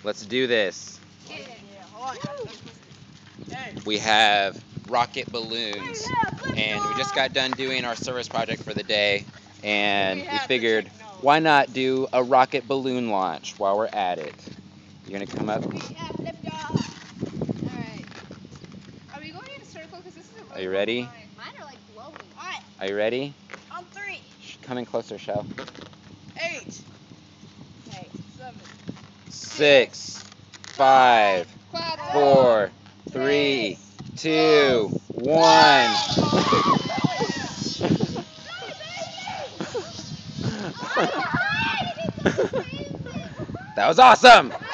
Let's do this. Yeah. We have rocket balloons, and we just got done doing our service project for the day, and we figured, why not do a rocket balloon launch while we're at it? You're gonna come up. We have liftoff. Alright. Are we going in a circle? Because this is a really Are you ready? long line. Mine are like blowing. Alright. Are you ready? On 3. Come in closer, Shell. 8. Okay. 7. 6, 5, 4, 3, 2, 1. That was awesome!